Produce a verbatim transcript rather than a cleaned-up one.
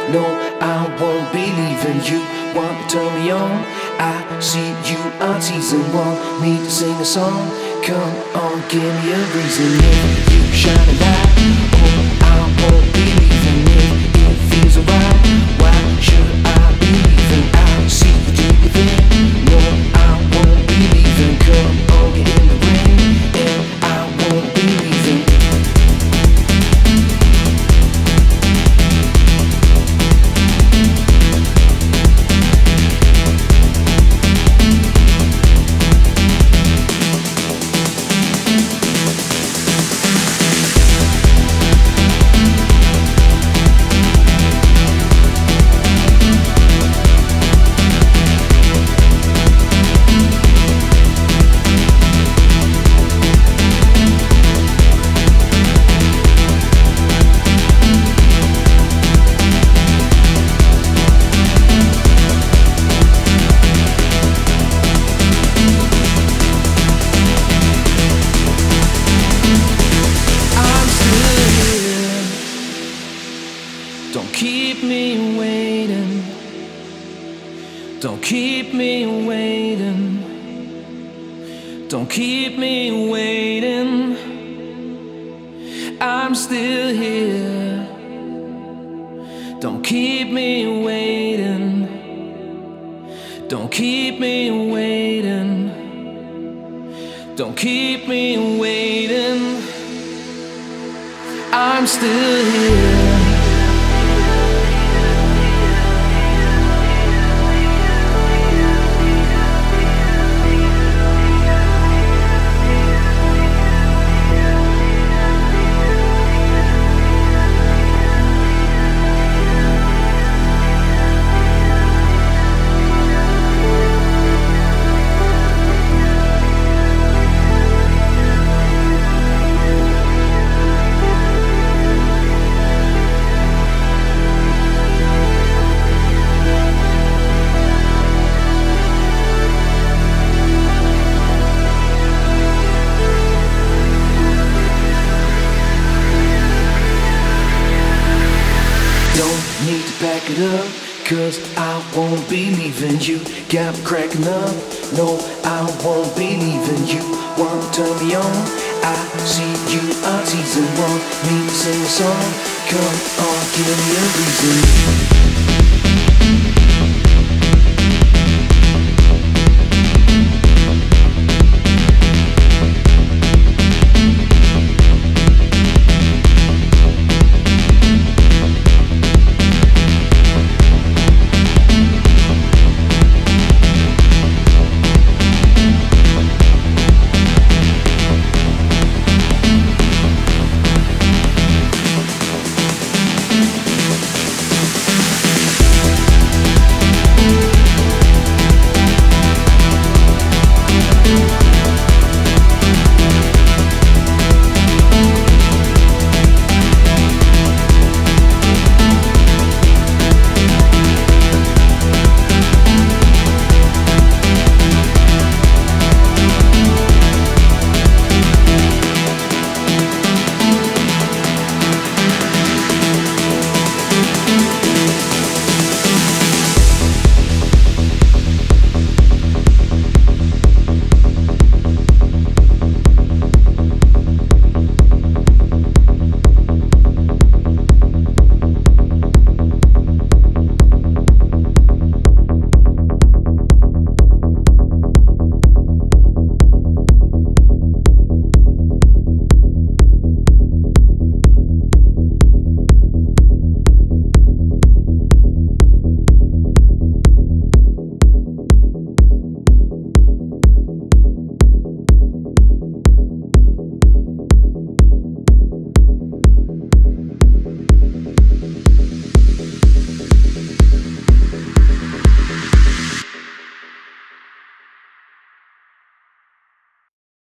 No, I won't be leaving. You want to turn me on? I see you are teasing. Want me to sing a song? Come on, give me a reason. If you shine a light, oh, I won't be leaving. If it feels alright, why should I be leaving? I see you do your thing. No, I won't be leaving. Come on, get in the ring, and I won't be leaving. Don't keep me waiting. Don't keep me waiting. Don't keep me waiting. I'm still here. Don't keep me waiting. Don't keep me waiting. Don't keep me waiting. I'm still here. Need to back it up, cause I won't be leaving. You got me cracking up. No, I won't be leaving. You want to turn me on? I see you are teasing. Want me to sing a song? Come on, give me a reason.